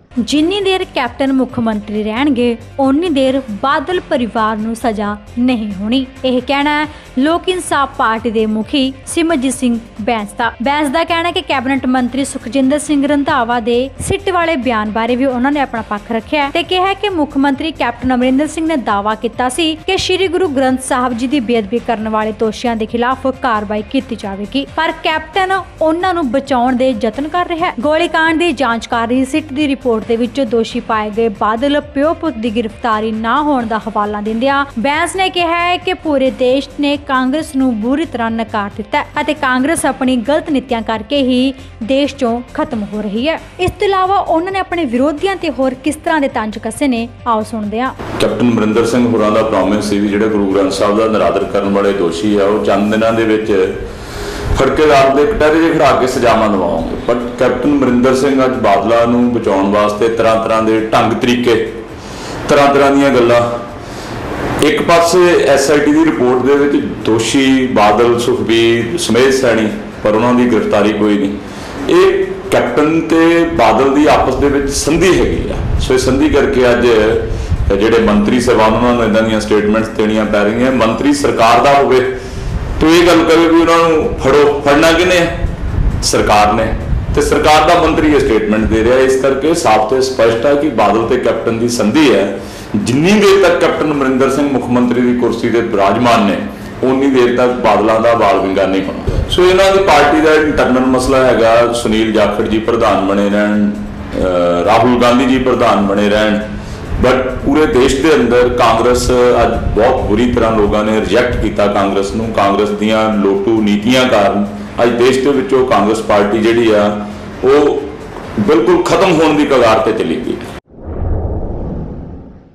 जिन्नी देर कैप्टन मुख मंत्री रहणगे उन्नी देर बादल परिवार नूं सजा नहीं होनी। यह कहना है लोक इंसाफ पार्टी के मुखी सिमरजीत सिंह बैंस का। बैंस का कहना है कि कैबिनेट मंत्री सुखजिंदर सिंह रंधावा के सिट वाले बयान बारे भी उन्होंने अपना पक्ष रखा है ते कहा है कि मुख मंत्री कैप्टन अमरिंदर सिंह ने दावा किया सी कि श्री गुरु ग्रंथ साहब जी की बेअदबी करने वाले दोषियों के खिलाफ कार्रवाई की जाएगी, पर कैप्टन उन्हां नूं बचाउण दे यतन कर रहा है। गोलीकांड की जांच कर रही सिट की रिपोर्ट दे विच दोषी पाए गए बादल प्यो पुत की गिरफ्तारी ना होने का हवाला दिंदियां बैंस ने कहा है कि पूरे देश ने कांग्रेस नूं बुरी तरह नकार दिता है अते कांग्रेस अपनी गलत नीतियां करके ही देश चों खत्म हो रही है। इस तो इलावा उन्होंने अपने विरोधियों ते होर किस तरह के तंज कसे ने, आओ सुनते हैं। कैप्टन अमरिंदर सिंह होरां दा प्रॉमिस सी जिहड़े गुरु ग्रंथ साहब दा निरादर करने वाले दोषी है वो चंद दिनां दे विच फड़के रात के कटहरे जे खड़ा के सजावां दवाओगे, बट कैप्टन अमरिंदर सिंह अज बादलों नूं बचाउण वास्ते तरह तरह के ढंग तरीके तरह तरह दीयां गल्लां। एक पासे SIT की रिपोर्ट दे विच दोषी बादल सुखबीर समੇਤ सैनी पर उन्होंने गिरफ्तारी कोई नहीं। ये कैप्टन ते बादल की आपस दे विच संधि हैगी आ, सो संधि करके अज जिहड़े मंत्री साहबान उन्होंने इदां दीयां स्टेटमेंट्स देनियां पै रही। मंत्री सरकार दा होवे तो ये गल करे भी उन्होंने फड़ो, फड़ना किने सरकार ने, तो सरकार का मंत्री ये स्टेटमेंट दे रहा है। इस करके साफ तो स्पष्ट है कि बादल ते कैप्टन की संधि है। जिन्नी देर तक कैप्टन अमरिंदर सिंह मुख मंत्री की कुर्सी से विराजमान ने उन्नी देर तक बादलों का बाल विंगा नहीं होना। सो इन्हों की पार्टी का इंटरनल मसला है। सुनील जाखड़ जी प्रधान बने रहन, राहुल गांधी जी प्रधान बने रहन, बट पूरे देश के अंदर कांग्रेस अज बहुत बुरी तरह लोगों ने रिजेक्ट किया कांग्रेस नूं। कांग्रेस दीयां लोटू नीतियां कारण अज देश के विचों कांग्रेस पार्टी जिहड़ी आ वो बिल्कुल खत्म होने की कगार ते चली गई।